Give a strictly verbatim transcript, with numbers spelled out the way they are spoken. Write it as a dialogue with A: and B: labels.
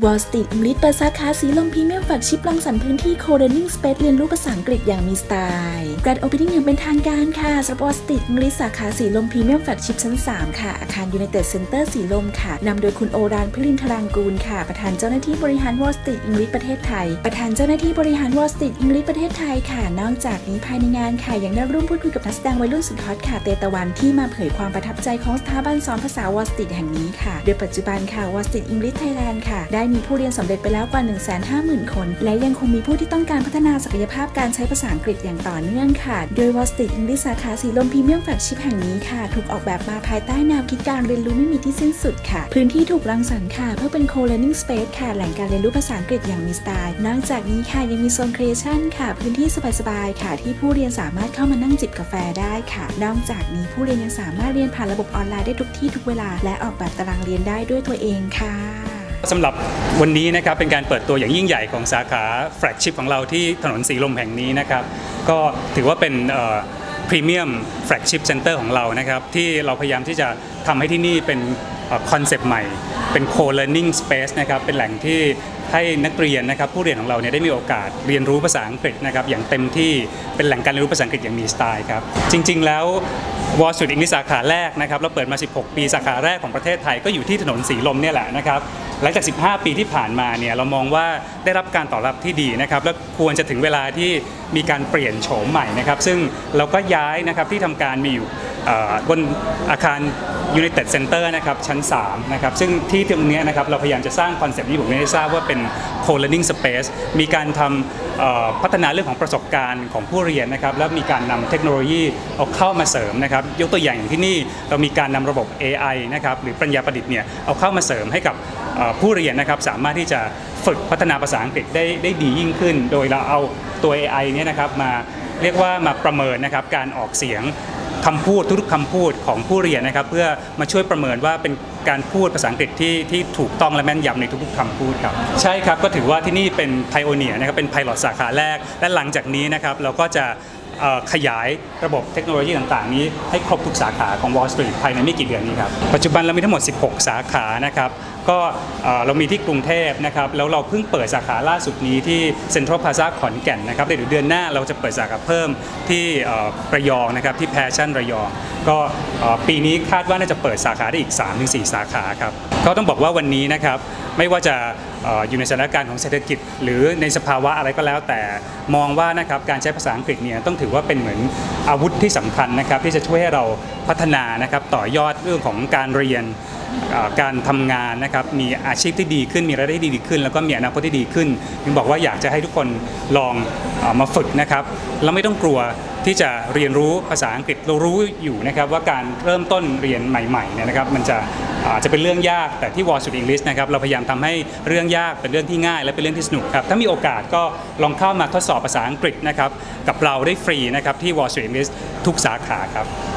A: Wall Street English เปิดสาขาสีลมพรีเมียมแฟลกชิพรังสรรค์พื้นที่ Co-learning Space เรียนรู้ภาษาอังกฤษอย่างมีสไตล์ Grand Opening อย่างเป็นทางการค่ะสำหรับ Wall Street English สาขาสีลมพรีเมียมแฟลกชิพชั้นสามค่ะอาคาร United Center สีลมค่ะนำโดยคุณโอรานพลินทรางกูลค่ะประธานเจ้าหน้าที่บริหาร Wall Street English ประเทศไทยประธานเจ้าหน้าที่บริหาร Wall Street English ประเทศไทยค่ะนอกจากนี้ภายในงานค่ะยังได้ร่วมพูดคุยกับนักแสดงวัยรุ่นสุดฮอตค่ะเตตะวันที่มาเผยความประทับใจของสถาบันสอนภาษา Wall Street แห่งนี้ค่ะโดยปัจจุบันค่ะ Wall Street English Thailand ค่ะได้มีผู้เรียนสำเร็จไปแล้วกว่า หนึ่งแสนห้าหมื่น คนและยังคงมีผู้ที่ต้องการพัฒนาศักยภาพการใช้ภาษาอังกฤษอย่างต่อเนื่องค่ะโดย Wall Street English สาขาสีลมพรีเมียมแฟลกชิพแห่งนี้ค่ะถูกออกแบบมาภายใต้แนวคิดการเรียนรู้ไม่มีที่สิ้นสุดค่ะพื้นที่ถูกรังสรรค์ค่ะเพื่อเป็น Co-learning Space ค่ะแหล่งการเรียนรู้ภาษาอังกฤษอย่างมีสไตล์นอกจากนี้ค่ะยังมีโซน Creation ค่ะพื้นที่สบายๆค่ะที่ผู้เรียนสามารถเข้ามานั่งจิบกาแฟได้ค่ะนอกจากนี้ผู้เรียนยังสามารถเรียนผ่านระบบออนไลน์ได้ทุกที่ทุกเวลาและออกแบบตารางเรียนได้ด้วยตัวเองค่ะ
B: สำหรับวันนี้นะครับเป็นการเปิดตัวอย่างยิ่งใหญ่ของสาขาแฟลกชิพของเราที่ถนนสีลมแห่งนี้นะครับก็ถือว่าเป็นพรีเมียมแฟลกชิพเซ็นเตอร์ของเรานะครับที่เราพยายามที่จะทำให้ที่นี่เป็นคอนเซปต์ใหม่เป็น Co-learning Space นะครับเป็นแหล่งที่ให้นักเรียนนะครับผู้เรียนของเราเนี่ยได้มีโอกาสเรียนรู้ภาษาอังกฤษนะครับอย่างเต็มที่เป็นแหล่งการเรียนรู้ภาษาอังกฤษอย่างมีสไตล์ครับจริงๆแล้ว Wall Street English สาขาแรกนะครับเราเปิดมาสิบหกปีสาขาแรกของประเทศไทยก็อยู่ที่ถนนสีลมเนี่ยแหละนะครับหลังจากสิบห้าปีที่ผ่านมาเนี่ยเรามองว่าได้รับการตอบรับที่ดีนะครับและควรจะถึงเวลาที่มีการเปลี่ยนโฉมใหม่นะครับซึ่งเราก็ย้ายนะครับที่ทำการมีอยู่บนอาคาร United Center นะครับชั้นสามนะครับซึ่งที่ตรงนี้นะครับเราพยายามจะสร้างคอนเซปต์นี้ผมไม่ได้ทราบว่าเป็น Co-learning Space มีการทำพัฒนาเรื่องของประสบการณ์ของผู้เรียนนะครับแล้วมีการนำเทคโนโลยีเอาเข้ามาเสริมนะครับยกตัวอย่างอย่างที่นี่เรามีการนำระบบ เอ ไอ นะครับหรือปัญญาประดิษฐ์เนี่ยเอาเข้ามาเสริมให้กับผู้เรียนนะครับสามารถที่จะฝึกพัฒนาภาษาอังกฤษได้ได้ดียิ่งขึ้นโดยเราเอาตัว เอ ไอ เนี่ยนะครับมาเรียกว่ามาประเมินนะครับการออกเสียงคำพูดทุกๆคำพูดของผู้เรียนนะครับเพื่อมาช่วยประเมินว่าเป็นการพูดภาษาอังกฤษที่ที่ถูกต้องและแม่นยำในทุกๆคำพูดครับใช่ครับก็ถือว่าที่นี่เป็นไพโอเนียร์นะครับเป็นไพลอตสาขาแรกและหลังจากนี้นะครับเราก็จะขยายระบบเทคโนโลยีต่างๆนี้ให้ครบทุกสาขาของ Wall Street ภายในไม่กี่เดือนนี้ครับปัจจุบันเรามีทั้งหมดสิบหกสาขานะครับก็เรามีที่กรุงเทพนะครับแล้วเราเพิ่งเปิดสาขาล่าสุดนี้ที่เซ็นทรัลพลาซ่าขอนแก่นนะครับเดี๋ยวเดือนหน้าเราจะเปิดสาขาเพิ่มที่ระยองนะครับที่แพชชั่นระยองก็ปีนี้คาดว่าน่าจะเปิดสาขาได้อีก สามถึงสี่ สาขาครับก็ต้องบอกว่าวันนี้นะครับไม่ว่าจะอยู่ในสถานการณ์ของเศรษฐกิจหรือในสภาวะอะไรก็แล้วแต่มองว่านะครับการใช้ภาษาอังกฤษเนี่ยต้องถือว่าเป็นเหมือนอาวุธที่สำคัญนะครับที่จะช่วยให้เราพัฒนานะครับต่อยอดเรื่องของการเรียนการทำงานนะครับมีอาชีพที่ดีขึ้นมีรายได้ดีขึ้นแล้วก็มีอนาคตที่ดีขึ้นจึงบอกว่าอยากจะให้ทุกคนลองมาฝึกนะครับแล้วไม่ต้องกลัวที่จะเรียนรู้ภาษาอังกฤษเรารู้อยู่นะครับว่าการเริ่มต้นเรียนใหม่ๆเนี่ยนะครับมันจะอาจจะเป็นเรื่องยากแต่ที่ Wall Street English นะครับเราพยายามทำให้เรื่องยากเป็นเรื่องที่ง่ายและเป็นเรื่องที่สนุกครับถ้ามีโอกาสก็ลองเข้ามาทดสอบภาษาอังกฤษนะครับกับเราได้ฟรีนะครับที่ Wall Street English ทุกสาขาครับ